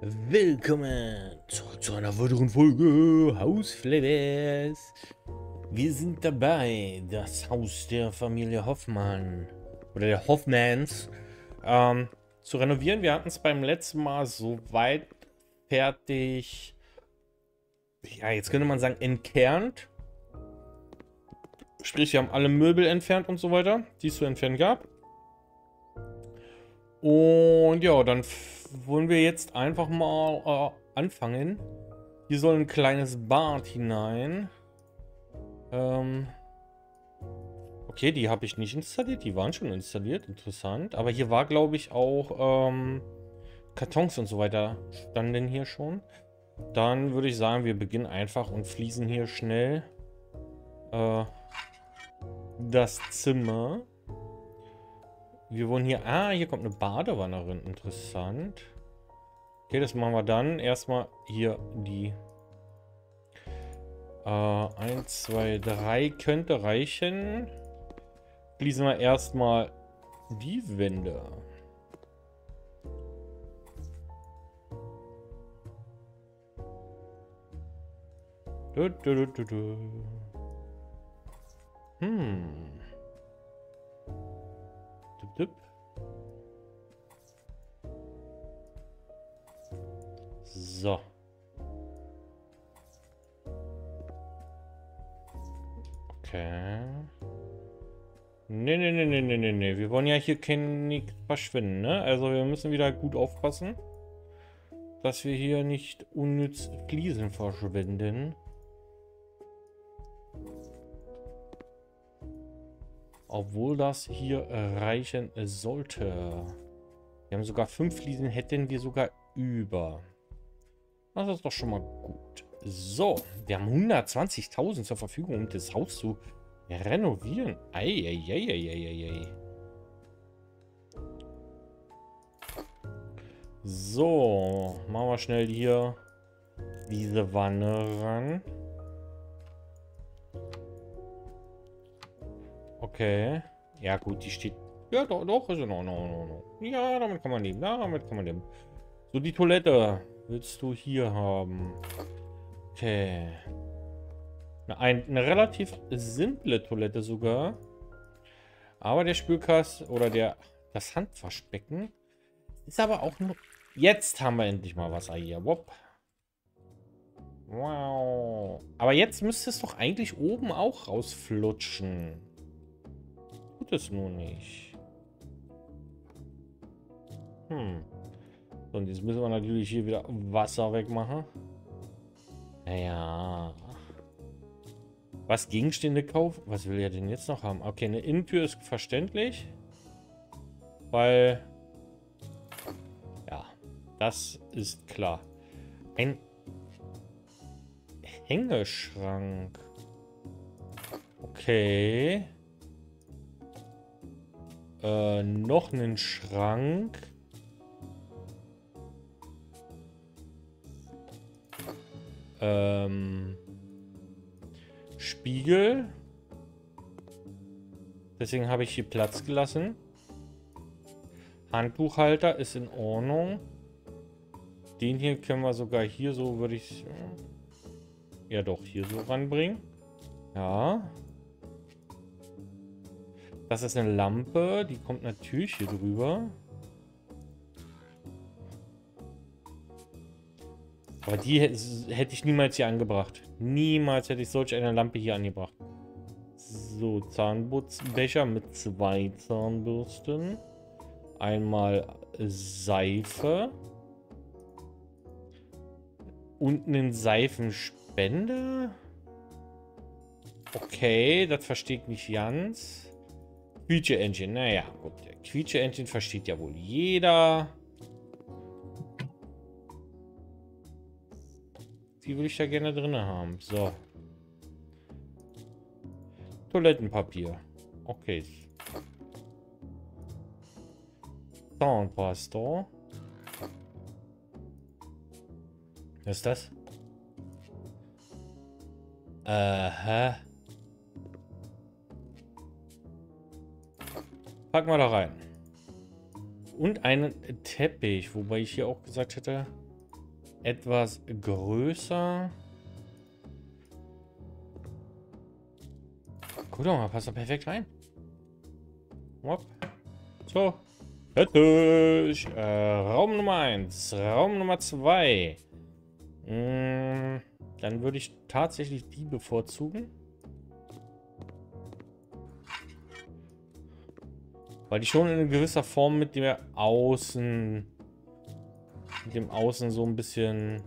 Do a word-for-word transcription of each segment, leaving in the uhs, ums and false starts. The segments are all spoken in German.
Willkommen zurück zu einer weiteren Folge Haus Flevers. Wir sind dabei, das Haus der Familie Hoffmann oder der Hoffmans ähm, zu renovieren. Wir hatten es beim letzten Mal soweit fertig, ja, jetzt könnte man sagen entkernt. Sprich, wir haben alle Möbel entfernt und so weiter, die es zu entfernen gab. Und ja, dann wollen wir jetzt einfach mal äh, anfangen. Hier soll ein kleines Bad hinein. Ähm okay, die habe ich nicht installiert. Die waren schon installiert. Interessant. Aber hier war, glaube ich, auch ähm, Kartons und so weiter standen hier schon. Dann würde ich sagen, wir beginnen einfach und fließen hier schnell äh, das Zimmer. Wir wollen hier... Ah, hier kommt eine Badewanne rein. Interessant. Okay, das machen wir dann. Erstmal hier die... Äh, eins, zwei, drei könnte reichen. Schließen wir erstmal die Wände. Du, du, du, du. Hm. Dip, dip. So. Okay. Nee, nee, nee, nee, nee, nee, nee. Wir wollen ja hier kein nichts verschwinden, ne? Also wir müssen wieder gut aufpassen, dass wir hier nicht unnütz Fliesen verschwenden. Obwohl das hier reichen sollte. Wir haben sogar fünf Fliesen, hätten wir sogar über. Das ist doch schon mal gut. So, wir haben hundertzwanzigtausend zur Verfügung, um das Haus zu renovieren. Eieieiei. So, machen wir schnell hier diese Wanne ran. Okay. Ja gut, die steht... Ja, doch, doch, ist in Ordnung. Ja, damit kann man leben. Ja, damit kann man leben. So, die Toilette willst du hier haben. Okay. Eine, eine relativ simple Toilette sogar. Aber der Spülkasten oder der das Handwaschbecken ist aber auch nur... Jetzt haben wir endlich mal Wasser hier. Wop. Wow. Aber jetzt müsste es doch eigentlich oben auch rausflutschen. Tut es nur nicht. Hm. So, und jetzt müssen wir natürlich hier wieder Wasser wegmachen. Naja. Was Gegenstände kaufen? Was will er denn jetzt noch haben? Okay, eine Innentür ist verständlich. Weil... Ja, das ist klar. Ein Hängeschrank. Okay. Äh, noch einen Schrank. Ähm... Spiegel. Deswegen habe ich hier Platz gelassen. Handbuchhalter ist in Ordnung. Den hier können wir sogar hier so, würde ich... Ja doch, hier so ranbringen. Ja. Das ist eine Lampe. Die kommt natürlich hier drüber. Aber die hätte ich niemals hier angebracht. Niemals hätte ich solch eine Lampe hier angebracht. So, Zahnputzbecher mit zwei Zahnbürsten. Einmal Seife. Und einen Seifenspender. Okay, das verstehe ich nicht ganz. Quietsche-Entchen, naja, gut. Quietsche-Entchen versteht ja wohl jeder. Die will ich da gerne drin haben. So. Toilettenpapier. Okay. Zahnpasta. Was ist das? Aha. Packen wir da rein. Und einen Teppich, wobei ich hier auch gesagt hätte, etwas größer. Guck doch mal, passt da perfekt rein. Hopp. So. Fertig. Äh, Raum Nummer eins. Raum Nummer zwei. Hm, dann würde ich tatsächlich die bevorzugen. Weil die schon in gewisser Form mit der Außen... Mit dem Außen so ein bisschen...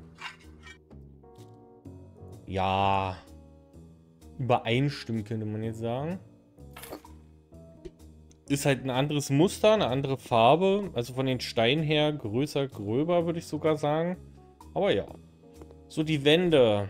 Ja... übereinstimmen, könnte man jetzt sagen. Ist halt ein anderes Muster, eine andere Farbe. Also von den Steinen her größer, gröber, würde ich sogar sagen. Aber ja. So, die Wände.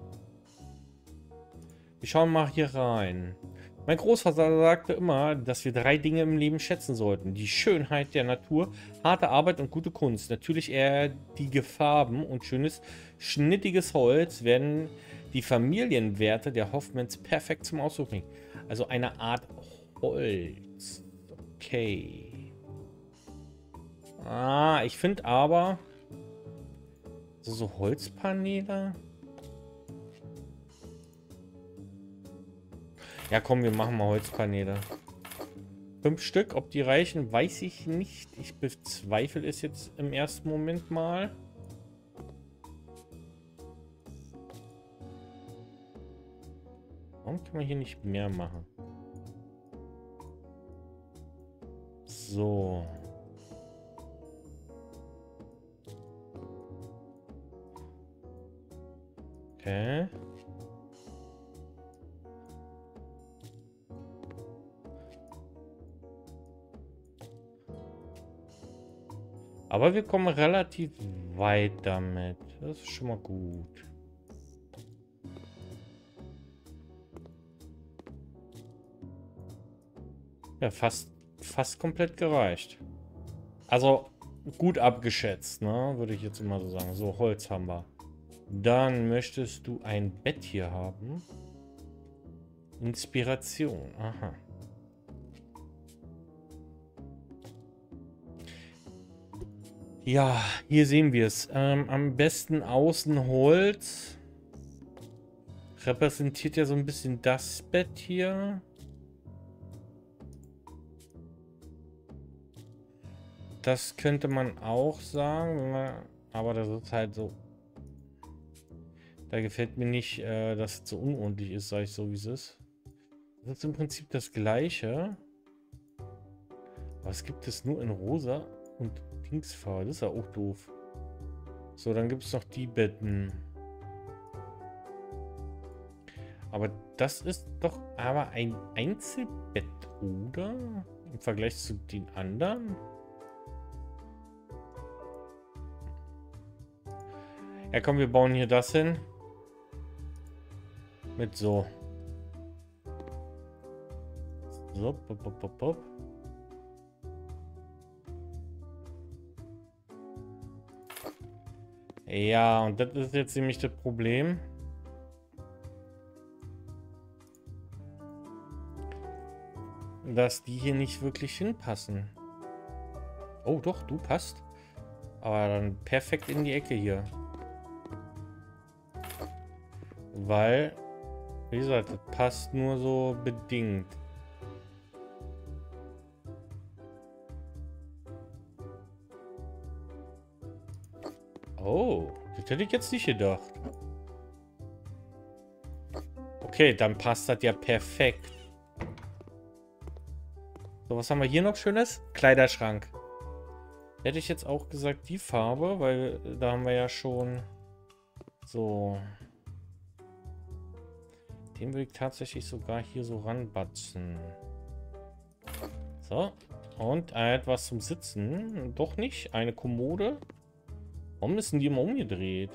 Wir schauen mal hier rein. Mein Großvater sagte immer, dass wir drei Dinge im Leben schätzen sollten. Die Schönheit der Natur, harte Arbeit und gute Kunst. Natürlich eher die Farben und schönes, schnittiges Holz werden die Familienwerte der Hoffmans perfekt zum Ausdruck bringen. Also eine Art Holz. Okay. Ah, ich finde aber... So, so Holzpaneele... Ja, komm, wir machen mal Holzpaneele. Fünf Stück, ob die reichen, weiß ich nicht. Ich bezweifle es jetzt im ersten Moment mal. Warum kann man hier nicht mehr machen? So. Okay. Aber wir kommen relativ weit damit. Das ist schon mal gut. Ja, fast, fast komplett gereicht. Also gut abgeschätzt, ne? Würde ich jetzt immer so sagen. So, Holz haben wir. Dann möchtest du ein Bett hier haben. Inspiration. Aha. Ja, hier sehen wir es. Ähm, am besten außen Holz. Repräsentiert ja so ein bisschen das Bett hier. Das könnte man auch sagen, wenn man, aber das ist halt so. Da gefällt mir nicht, äh, dass es so unordentlich ist, sage ich so, wie es ist. Das ist im Prinzip das Gleiche. Aber es gibt es nur in rosa und Dingsfarbe. Das ist ja auch doof. So, dann gibt es noch die Betten. Aber das ist doch aber ein Einzelbett, oder? Im Vergleich zu den anderen? Ja, komm, wir bauen hier das hin. Mit so. So, pop, pop, pop, pop. Ja, und das ist jetzt nämlich das Problem. Dass die hier nicht wirklich hinpassen. Oh, doch, du passt. Aber dann perfekt in die Ecke hier. Weil, wie gesagt, das passt nur so bedingt. Oh, das hätte ich jetzt nicht gedacht. Okay, dann passt das ja perfekt. So, was haben wir hier noch Schönes? Kleiderschrank. Hätte ich jetzt auch gesagt, die Farbe, weil da haben wir ja schon so. Den würde ich tatsächlich sogar hier so ranbatzen. So. Und etwas zum Sitzen. Doch nicht. Eine Kommode. Warum ist denn die immer umgedreht?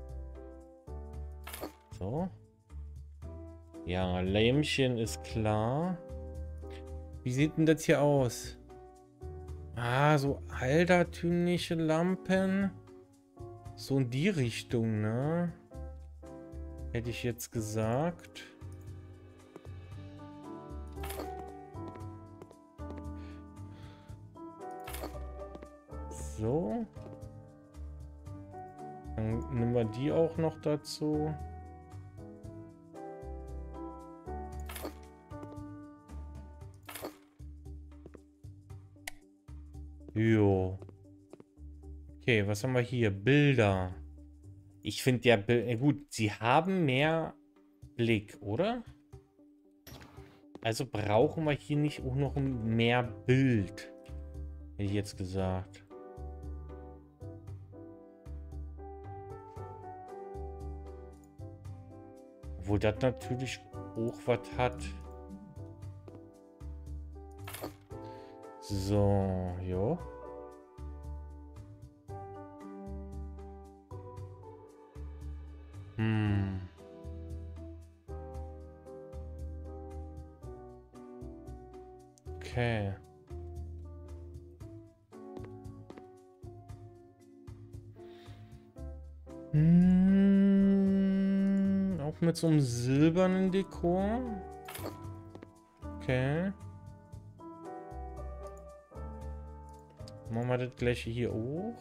So. Ja, Lämpchen ist klar. Wie sieht denn das hier aus? Ah, so altertümliche Lampen. So in die Richtung, ne? Hätte ich jetzt gesagt. So. Dann nehmen wir die auch noch dazu. Jo. Okay, was haben wir hier? Bilder. Ich finde ja, äh, gut, sie haben mehr Blick, oder? Also brauchen wir hier nicht auch noch mehr Bild. Hätte ich jetzt gesagt. Wo das natürlich auch was hat. So, jo. Hm. Okay. Hm. Auch mit so einem silbernen Dekor. Okay. Machen wir das gleiche hier auch.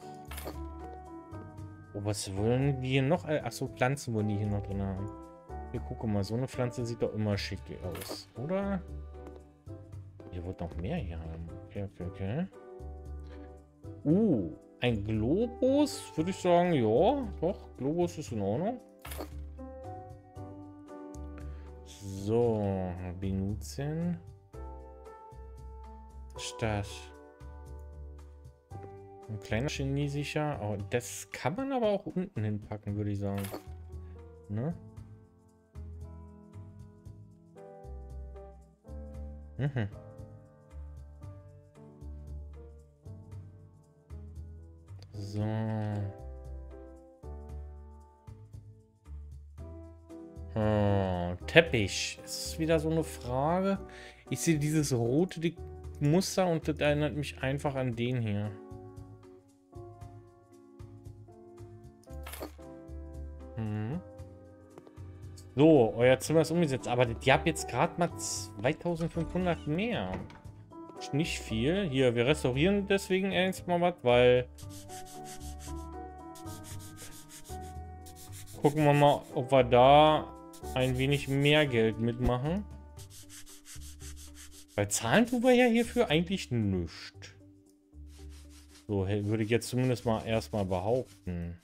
Oh, was wollen die hier noch? Achso, Pflanzen wollen die hier noch drin haben. Hier, guck mal, so eine Pflanze sieht doch immer schick aus, oder? Hier wird noch mehr hier haben. Okay, okay, okay. Uh, ein Globus, würde ich sagen, ja, doch, Globus ist in Ordnung. So, benutzen. Stadt. Ein kleiner chinesischer. Oh, das kann man aber auch unten hinpacken, würde ich sagen. Ne? Mhm. So. Oh, Teppich. Das ist wieder so eine Frage. Ich sehe dieses rote Muster und das erinnert mich einfach an den hier. Mhm. So, euer Zimmer ist umgesetzt, aber die habt jetzt gerade mal zweitausendfünfhundert mehr. Ist nicht viel. Hier, wir restaurieren deswegen erstmal was, weil... Gucken wir mal, ob wir da ein wenig mehr Geld mitmachen. Weil zahlen tun wir ja hierfür eigentlich nichts. So, würde ich jetzt zumindest mal erstmal behaupten.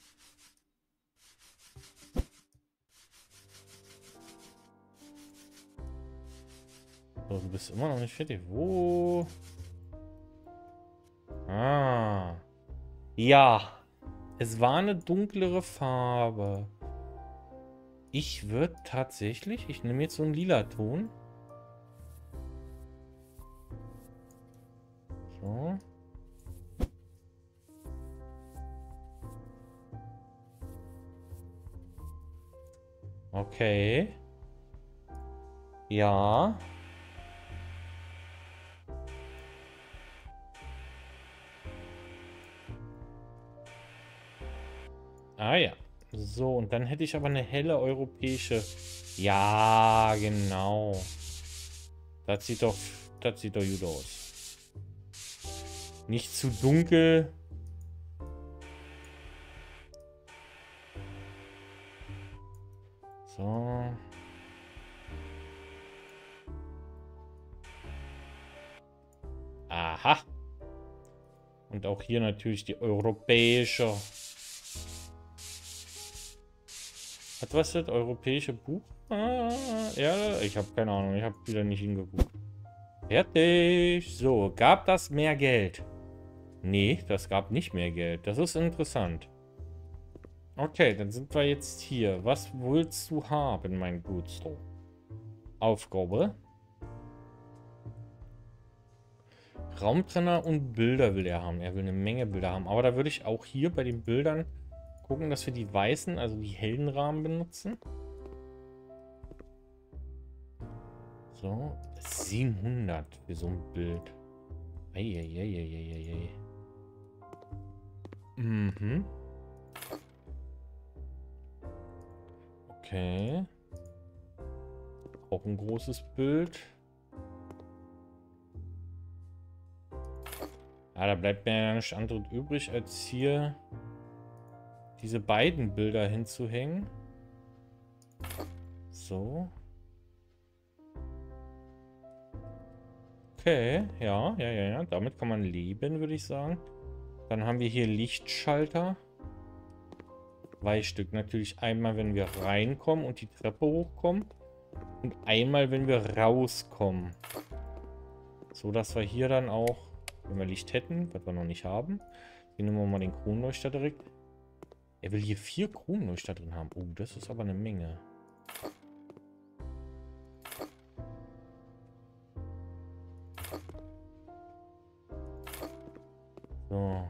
So, du bist immer noch nicht fertig. Wo? Ah. Ja. Es war eine dunklere Farbe. Ich würde tatsächlich... Ich nehme jetzt so einen lila Ton. So. Okay. Ja. Ah ja. So, und dann hätte ich aber eine helle europäische... Ja, genau. Das sieht doch... Das sieht doch gut aus. Nicht zu dunkel. So. Aha. Und auch hier natürlich die europäische... Was was das? Europäische Buch? Ah, ja, ich habe keine Ahnung. Ich habe wieder nicht hingeguckt. Fertig. So, gab das mehr Geld? Nee, das gab nicht mehr Geld. Das ist interessant. Okay, dann sind wir jetzt hier. Was willst du haben, mein Gusto? Aufgabe. Raumtrenner und Bilder will er haben. Er will eine Menge Bilder haben. Aber da würde ich auch hier bei den Bildern gucken, dass wir die weißen, also die hellen Rahmen benutzen. So, siebenhundert für so ein Bild. Eieieiei. Mhm. Okay. Auch ein großes Bild. Ah, da bleibt mir ja nichts anderes übrig, als hier diese beiden Bilder hinzuhängen. So. Okay, ja, ja, ja, ja. Damit kann man leben, würde ich sagen. Dann haben wir hier Lichtschalter. Zwei Stück. Natürlich einmal, wenn wir reinkommen und die Treppe hochkommen. Und einmal, wenn wir rauskommen. So, dass wir hier dann auch, wenn wir Licht hätten, was wir noch nicht haben. Hier nehmen wir mal den Kronleuchter direkt. Er will hier vier Kronleuchter drin haben. Oh, das ist aber eine Menge. So.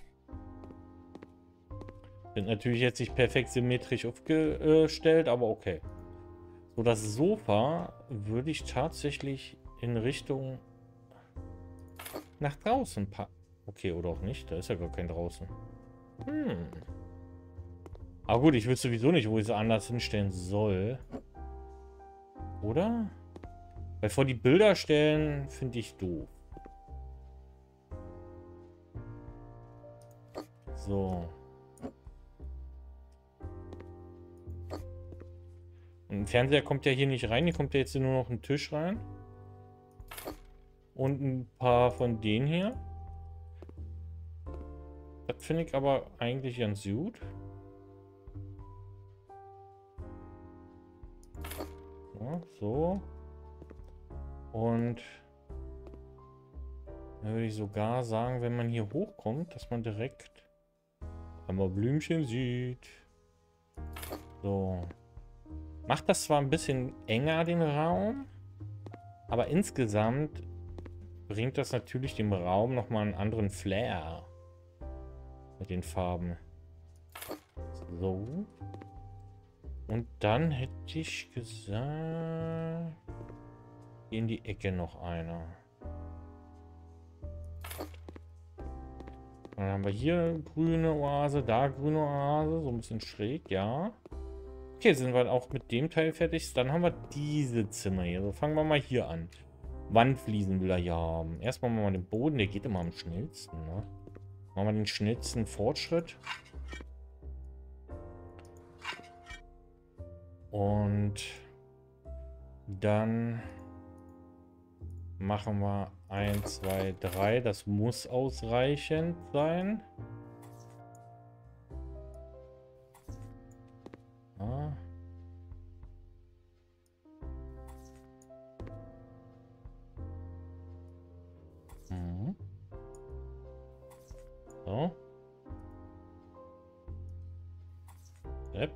Sind natürlich jetzt nicht perfekt symmetrisch aufgestellt, aber okay. So, das Sofa würde ich tatsächlich in Richtung nach draußen packen. Okay, oder auch nicht. Da ist ja gar kein draußen. Hm. Aber gut, ich will sowieso nicht, wo ich sie anders hinstellen soll. Oder? Weil vor die Bilder stellen, finde ich doof. So. Ein Fernseher kommt ja hier nicht rein. Hier kommt ja jetzt nur noch ein Tisch rein. Und ein paar von denen hier. Das finde ich aber eigentlich ganz gut. Ja, so. Und dann würde ich sogar sagen, wenn man hier hochkommt, dass man direkt einmal Blümchen sieht. So. Macht das zwar ein bisschen enger, den Raum, aber insgesamt bringt das natürlich dem Raum nochmal einen anderen Flair mit den Farben. So. Und dann hätte ich gesagt, hier in die Ecke noch einer. Dann haben wir hier grüne Oase, da grüne Oase, so ein bisschen schräg, ja. Okay, sind wir auch mit dem Teil fertig. Dann haben wir diese Zimmer hier. So, fangen wir mal hier an. Wandfliesen will er hier haben. Erstmal machen wir den Boden, der geht immer am schnellsten, ne? Machen wir den schnellsten Fortschritt. Und dann machen wir eins, zwei, drei. Das muss ausreichend sein. Ah. Mhm. So. Yep.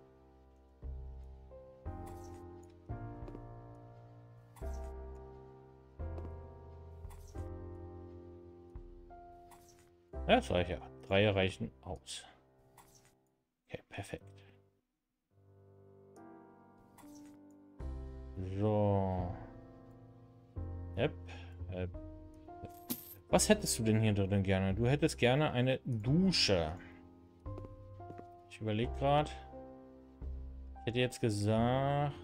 Ja, das reicht ja. Drei reichen aus. Okay, perfekt. So. Yep. Yep. Was hättest du denn hier drin gerne? Du hättest gerne eine Dusche. Ich überlege gerade. Ich hätte jetzt gesagt,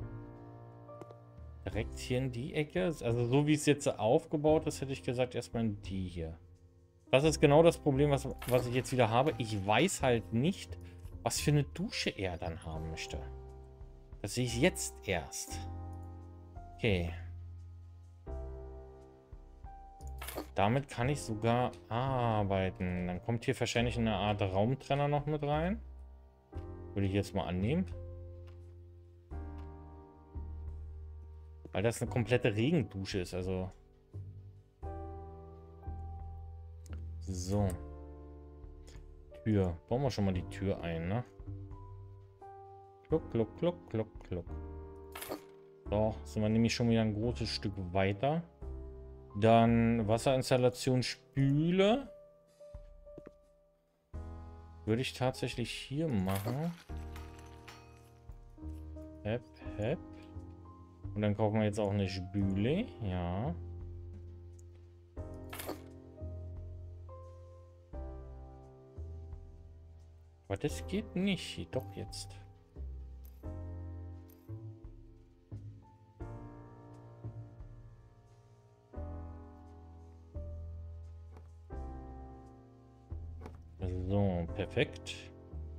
direkt hier in die Ecke. Also so wie es jetzt aufgebaut ist, hätte ich gesagt, erstmal in die hier. Das ist genau das Problem, was, was ich jetzt wieder habe. Ich weiß halt nicht, was für eine Dusche er dann haben möchte. Das sehe ich jetzt erst. Okay. Damit kann ich sogar arbeiten. Dann kommt hier wahrscheinlich eine Art Raumtrenner noch mit rein. Würde ich jetzt mal annehmen. Weil das eine komplette Regendusche ist, also... So. Tür. Bauen wir schon mal die Tür ein, ne? Kluck, kluck, kluck, kluck, kluck. So, sind wir nämlich schon wieder ein großes Stück weiter. Dann Wasserinstallation Spüle. Würde ich tatsächlich hier machen. Hep, hep. Und dann kaufen wir jetzt auch eine Spüle. Ja. Aber das geht nicht. Doch jetzt. So, perfekt.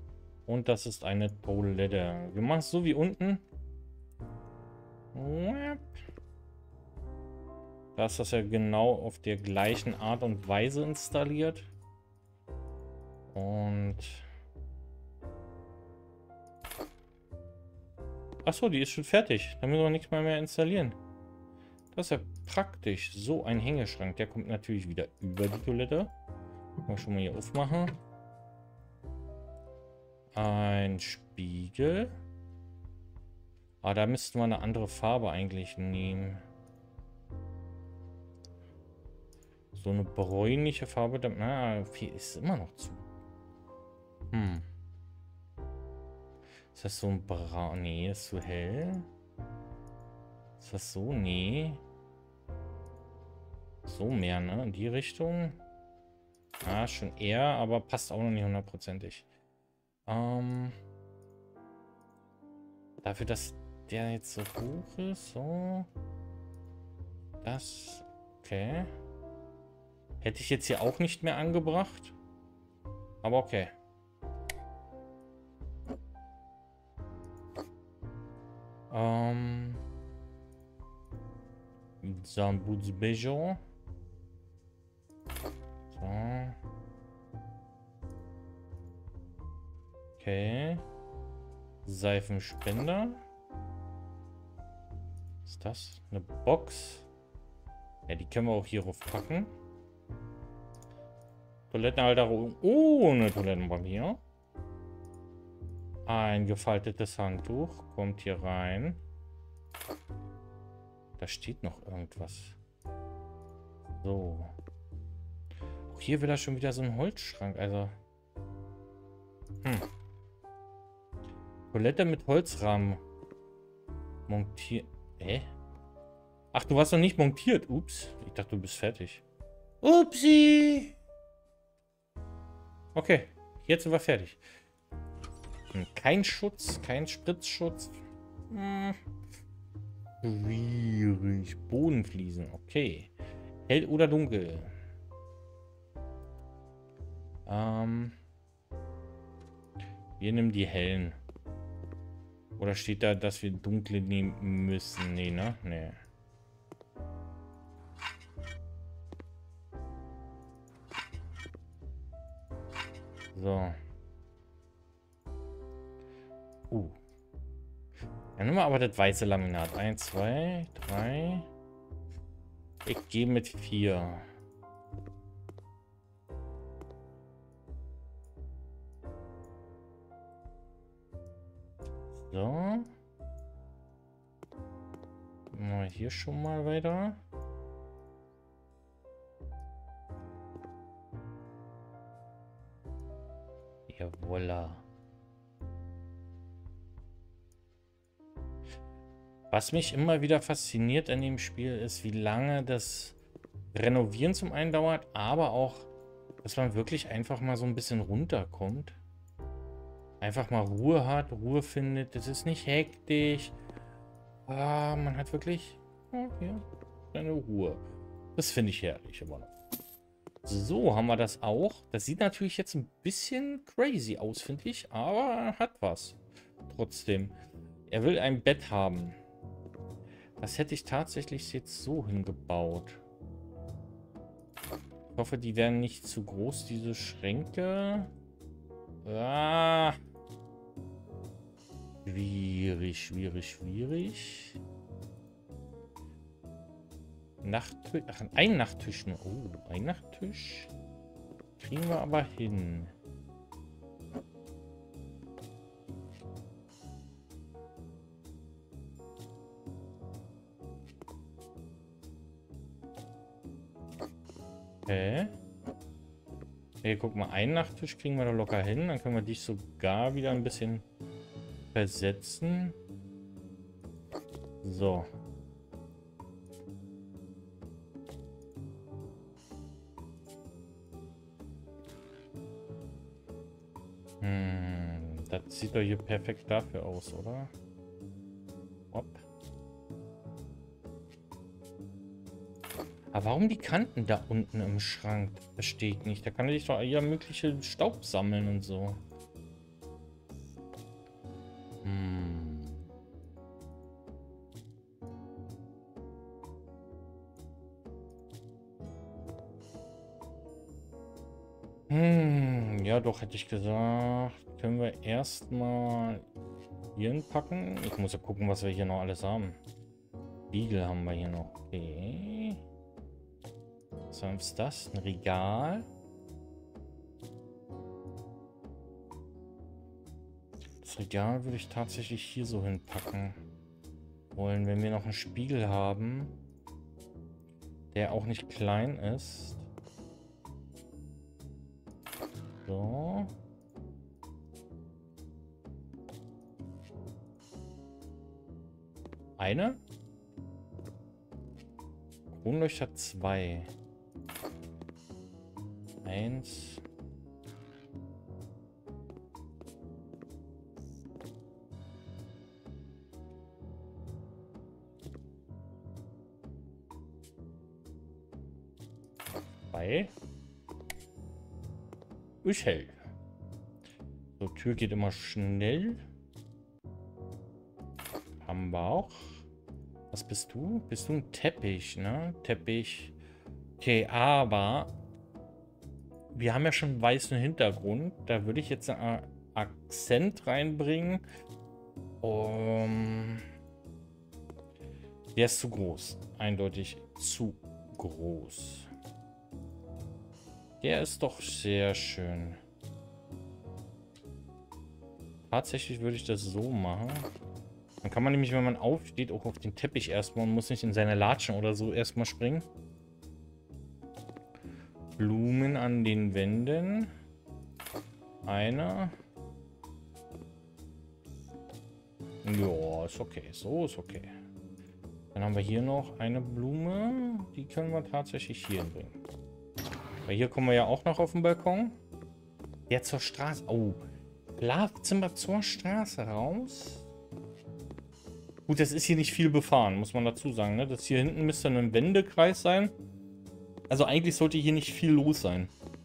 Und das ist eine Toilette. Wir machen es so wie unten. Da ist das ja genau auf der gleichen Art und Weise installiert. Und... Achso, die ist schon fertig. Da müssen wir nichts mehr, mehr installieren. Das ist ja praktisch. So ein Hängeschrank. Der kommt natürlich wieder über die Toilette. Mal schon mal hier aufmachen. Ein Spiegel. Ah, da müssten wir eine andere Farbe eigentlich nehmen. So eine bräunliche Farbe. Na, viel ist immer noch zu. Hm. Ist das so ein Braun? Nee, ist zu hell. Ist das so? Nee. So mehr, ne? In die Richtung. Ah, schon eher, aber passt auch noch nicht hundertprozentig. Ähm. Dafür, dass der jetzt so hoch ist, so. Das. Okay. Hätte ich jetzt hier auch nicht mehr angebracht. Aber okay. Ähm. Sambudsbejo. So. Okay. Seifenspender. Was ist das? Eine Box. Ja, die können wir auch hier rauf packen. Toilettenhalterung ohne Toilettenpapier. Ein gefaltetes Handtuch kommt hier rein. Da steht noch irgendwas. So. Auch hier will er schon wieder so einen Holzschrank. Also. Hm. Toilette mit Holzrahmen. Montiert. Hä? Ach, du warst noch nicht montiert. Ups. Ich dachte, du bist fertig. Upsi. Okay. Jetzt sind wir fertig. Hm, kein Schutz, kein Spritzschutz. Hm. Schwierig. Bodenfliesen. Okay. Hell oder dunkel? Ähm. Wir nehmen die hellen. Oder steht da, dass wir dunkle nehmen müssen? Nee, ne? Nee. So. Uh. Dann nehmen wir aber das weiße Laminat. Eins, zwei, drei. Ich gehe mit vier. So. Mal hier schon mal weiter. Jawolla. Was mich immer wieder fasziniert an dem Spiel ist, wie lange das Renovieren zum einen dauert, aber auch, dass man wirklich einfach mal so ein bisschen runterkommt. Einfach mal Ruhe hat, Ruhe findet. Das ist nicht hektisch. Ah, man hat wirklich oh, ja, seine Ruhe. Das finde ich herrlich immer noch. So, haben wir das auch. Das sieht natürlich jetzt ein bisschen crazy aus, finde ich. Aber hat was. Trotzdem. Er will ein Bett haben. Das hätte ich tatsächlich jetzt so hingebaut. Ich hoffe, die werden nicht zu groß, diese Schränke. Ah. Schwierig, schwierig, schwierig. Nachttisch. Ach, ein Nachttisch nur. Oh, ein Nachttisch. Kriegen wir aber hin. Okay. Hey, guck mal, einen Nachttisch kriegen wir da locker hin. Dann können wir dich sogar wieder ein bisschen versetzen. So. Hm, das sieht doch hier perfekt dafür aus, oder? Hopp. Aber warum die Kanten da unten im Schrank? Verstehe ich nicht. Da kann ich doch ja mögliche Staub sammeln und so. Hm, ja doch, hätte ich gesagt. Können wir erstmal hier hinpacken. Ich muss ja gucken, was wir hier noch alles haben. Spiegel haben wir hier noch. Okay. Was ist das? Ein Regal. Das Regal würde ich tatsächlich hier so hinpacken wollen, wenn wir noch einen Spiegel haben, der auch nicht klein ist. So. Eine. Kronleuchter zwei. Eins. Zwei. Ist hell. So, Tür geht immer schnell. Haben wir auch. Was bist du? Bist du ein Teppich, ne? Teppich. Okay, aber wir haben ja schon einen weißen Hintergrund. Da würde ich jetzt einen Akzent reinbringen. Um, der ist zu groß. Eindeutig zu groß. Der ist doch sehr schön. Tatsächlich würde ich das so machen. Dann kann man nämlich, wenn man aufsteht, auch auf den Teppich erstmal und muss nicht in seine Latschen oder so erstmal springen. Blumen an den Wänden. Eine. Ja, ist okay. So ist okay. Dann haben wir hier noch eine Blume. Die können wir tatsächlich hier hinbringen. Weil hier kommen wir ja auch noch auf den Balkon. Der zur Straße. Oh. Schlafzimmer zur Straße raus. Gut, das ist hier nicht viel befahren, muss man dazu sagen. Ne? Das hier hinten müsste ein Wendekreis sein. Also eigentlich sollte hier nicht viel los sein.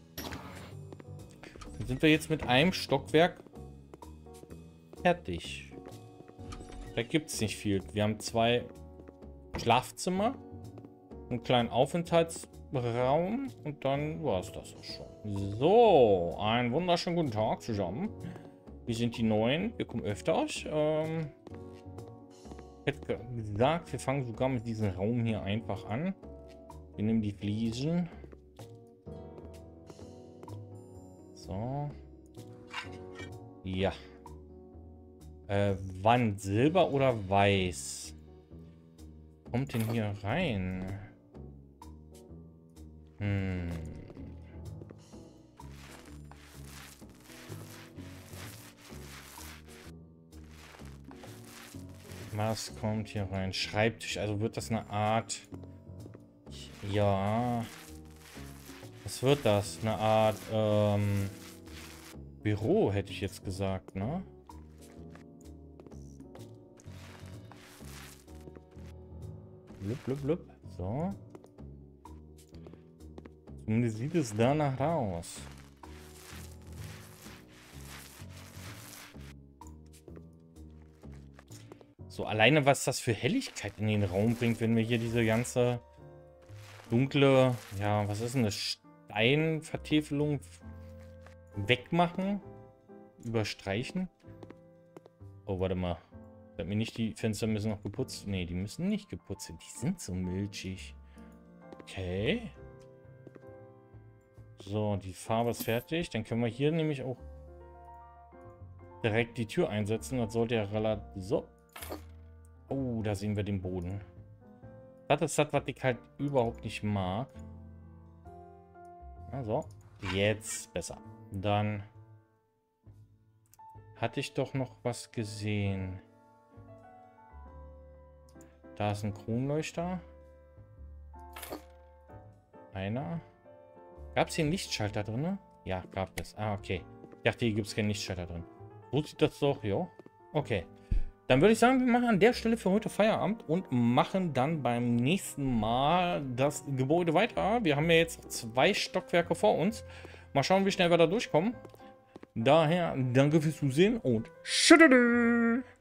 Dann sind wir jetzt mit einem Stockwerk fertig. Da gibt es nicht viel. Wir haben zwei Schlafzimmer, einen kleinen Aufenthaltsraum und dann war es das auch schon. So, einen wunderschönen guten Tag zusammen. Wir sind die Neuen. Wir kommen öfters. Ähm, ich hätte gesagt, wir fangen sogar mit diesem Raum hier einfach an. Wir nehmen die Fliesen. So. Ja. Äh, Wand Silber oder Weiß? Kommt denn hier rein? Hm. Was kommt hier rein? Schreibtisch. Also wird das eine Art... Ja. Was wird das? Eine Art ähm, Büro, hätte ich jetzt gesagt, ne? Blub, blub, blub. So. Zumindest sieht es danach aus. So, alleine was das für Helligkeit in den Raum bringt, wenn wir hier diese ganze dunkle, ja, was ist denn das? Steinvertäfelung wegmachen? Überstreichen? Oh, warte mal. Hat mir nicht die Fenster müssen noch geputzt? Ne, die müssen nicht geputzt werden. Die sind so milchig. Okay. So, die Farbe ist fertig. Dann können wir hier nämlich auch direkt die Tür einsetzen. Das sollte ja relativ... So. Oh, da sehen wir den Boden. Das ist das, was ich halt überhaupt nicht mag. Also, jetzt besser. Dann hatte ich doch noch was gesehen. Da ist ein Kronleuchter. Einer. Gab es hier einen Lichtschalter drin? Ja, gab es. Ah, okay. Ich dachte, hier gibt es keinen Lichtschalter drin. So sieht das doch, ja. Okay. Dann würde ich sagen, wir machen an der Stelle für heute Feierabend und machen dann beim nächsten Mal das Gebäude weiter. Wir haben ja jetzt zwei Stockwerke vor uns. Mal schauen, wie schnell wir da durchkommen. Daher, danke fürs Zusehen und tschüss.